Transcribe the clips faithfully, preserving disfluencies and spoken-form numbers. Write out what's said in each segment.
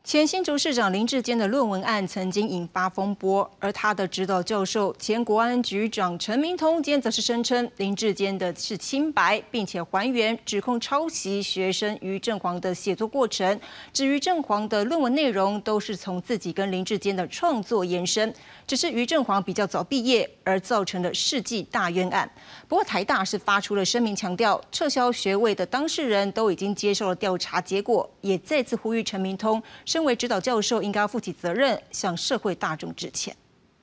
前新竹市长林志坚的论文案曾经引发风波，而他的指导教授前国安局长陈明通今天则是声称林志坚的是清白，并且还原指控抄袭学生于正煌的写作过程。至于正煌的论文内容，都是从自己跟林志坚的创作延伸，只是于正煌比较早毕业，而造成了世纪大冤案。不过台大是发出了声明，强调撤销学位的当事人都已经接受了调查结果，也再次呼吁陈明通。 身为指导教授，应该要负起责任，向社会大众致歉。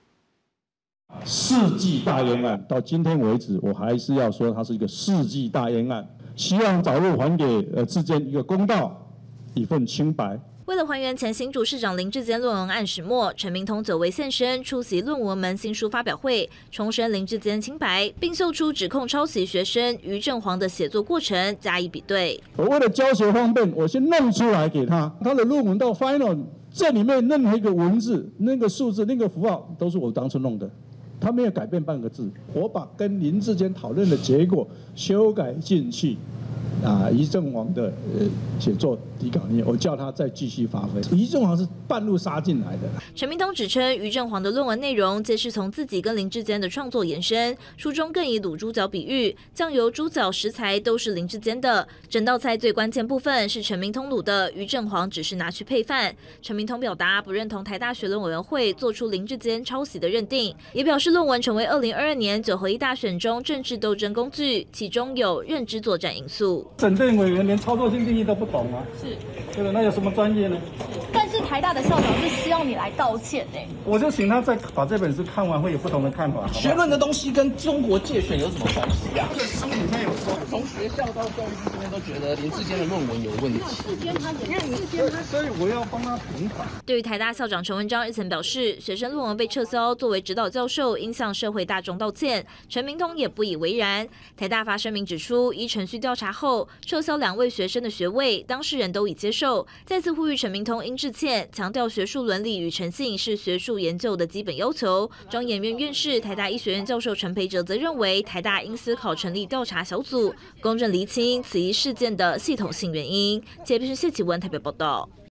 世纪大冤案到今天为止，我还是要说它是一个世纪大冤案，希望早日还给呃志坚一个公道，一份清白。 为了还原前新竹市长林志坚论文案始末，陈明通久违现身出席论文门新书发表会，重申林志坚清白，并秀出指控抄袭学生于正煌的写作过程加以比对。 我为了教学方便，我先弄出来给他，他的论文到 final 这里面任何一个文字、那个数字、那个符号都是我当初弄的，他没有改变半个字。我把跟林志坚讨论的结果修改进去。 啊，于正煌的呃写作底稿里面，我叫他再继续发挥。于正煌是半路杀进来的。 陈明通指称，于正煌的论文内容皆是从自己跟林志坚的创作延伸，书中更以卤猪脚比喻，酱油、猪脚食材都是林志坚的，整道菜最关键部分是陈明通卤的，于正煌只是拿去配饭。陈明通表达不认同台大学论委员会做出林志坚抄袭的认定，也表示论文成为二零二二年九合一大选中政治斗争工具，其中有认知作战因素。 审定委员连操作性定义都不懂啊！ 是， 对的，那有什么专业呢？ 但是台大的校长是希望你来道歉呢。 我就请他再把这本书看完，会有不同的看法。 学论的东西跟中国介选有什么关系啊？ 这书里面有说， 从学校到教育部这边都觉得林志坚的论文有问题。 志坚他因为林志坚他， 所以我要帮他平反。 对于台大校长陈文章日前表示，学生论文被撤销，作为指导教授应向社会大众道歉，陈明通也不以为然。台大发声明指出，依程序调查后撤销两位学生的学位，当事人都已接受，再次呼吁陈明通应致歉，强调学术伦理与诚信是学术研究的基本要求。中研院院士、台大医学院教授陈培哲则认为，台大应思考成立调查小组，公正厘清此一事件的系统性原因。接下来是谢启文台北报道。